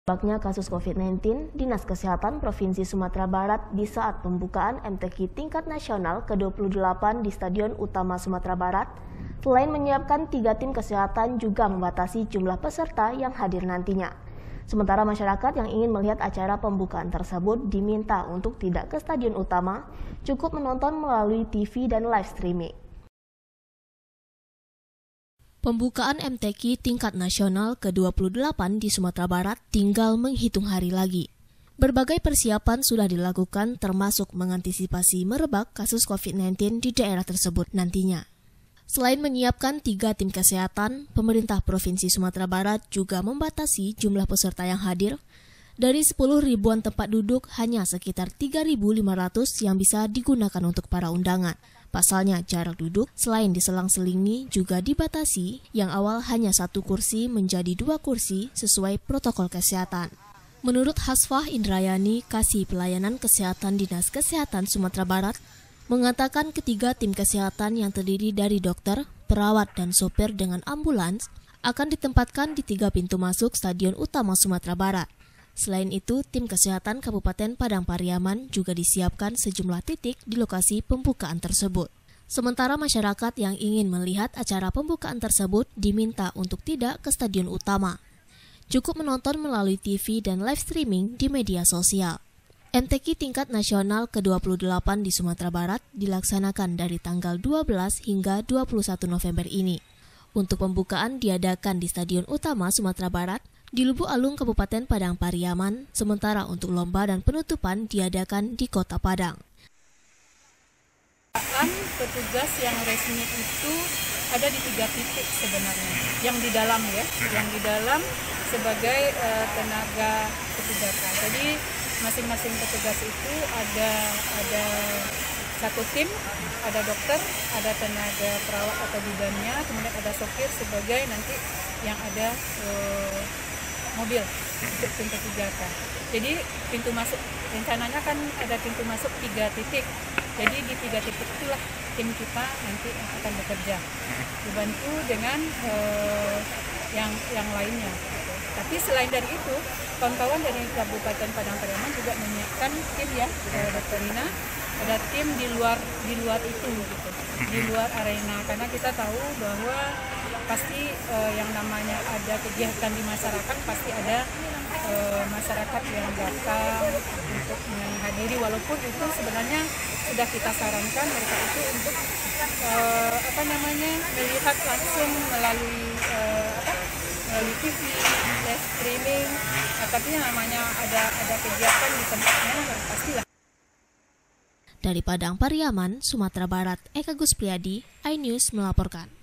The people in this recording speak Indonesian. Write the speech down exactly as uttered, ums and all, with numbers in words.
Merebaknya kasus covid sembilan belas, Dinas Kesehatan Provinsi Sumatera Barat di saat pembukaan M T Q tingkat nasional ke dua puluh delapan di Stadion Utama Sumatera Barat, selain menyiapkan tiga tim kesehatan juga membatasi jumlah peserta yang hadir nantinya. Sementara masyarakat yang ingin melihat acara pembukaan tersebut diminta untuk tidak ke Stadion Utama, cukup menonton melalui T V dan live streaming. Pembukaan M T Q tingkat nasional ke dua puluh delapan di Sumatera Barat tinggal menghitung hari lagi. Berbagai persiapan sudah dilakukan termasuk mengantisipasi merebak kasus covid sembilan belas di daerah tersebut nantinya. Selain menyiapkan tiga tim kesehatan, pemerintah Provinsi Sumatera Barat juga membatasi jumlah peserta yang hadir. Dari sepuluh ribuan tempat duduk, hanya sekitar tiga ribu lima ratus yang bisa digunakan untuk para undangan. Pasalnya, jarak duduk selain diselang-selingi juga dibatasi, yang awal hanya satu kursi menjadi dua kursi sesuai protokol kesehatan. Menurut Hasfah Indrayani, Kasih Pelayanan Kesehatan Dinas Kesehatan Sumatera Barat, mengatakan ketiga tim kesehatan yang terdiri dari dokter, perawat, dan sopir dengan ambulans akan ditempatkan di tiga pintu masuk Stadion Utama Sumatera Barat. Selain itu, tim kesehatan Kabupaten Padang Pariaman juga disiapkan sejumlah titik di lokasi pembukaan tersebut. Sementara masyarakat yang ingin melihat acara pembukaan tersebut diminta untuk tidak ke Stadion Utama. Cukup menonton melalui T V dan live streaming di media sosial. M T Q tingkat nasional ke dua puluh delapan di Sumatera Barat dilaksanakan dari tanggal dua belas hingga dua puluh satu November ini. Untuk pembukaan diadakan di Stadion Utama Sumatera Barat, di Lubuk Alung Kabupaten Padang Pariaman, sementara untuk lomba dan penutupan diadakan di Kota Padang. Petugas yang resmi itu ada di tiga titik sebenarnya, yang di dalam ya, yang di dalam sebagai uh, tenaga petugasan. Jadi masing-masing petugas itu ada ada satu tim, ada dokter, ada tenaga perawat atau bidannya, kemudian ada sopir sebagai nanti yang ada uh, mobil untuk tim petugasan. Jadi pintu masuk rencananya kan ada pintu masuk tiga titik. Jadi di tiga titik itulah tim kita nanti akan bekerja, dibantu dengan uh, yang yang lainnya. Tapi selain dari itu, kawan-kawan dari Kabupaten Padang Pariaman juga menyiapkan tim ya, dokter Rina, ada tim di luar di luar itu gitu, di luar arena, karena kita tahu bahwa pasti uh, yang namanya ada kegiatan di masyarakat pasti ada uh, masyarakat yang datang untuk menghadiri, walaupun itu sebenarnya sudah kita sarankan mereka itu untuk uh, apa namanya melihat langsung melalui uh, apa melalui T V, live streaming, nah, tapi namanya ada ada kegiatan di tempatnya pastilah. Dari Padang Pariaman, Sumatera Barat, Eka Gus Priyadi, iNews melaporkan.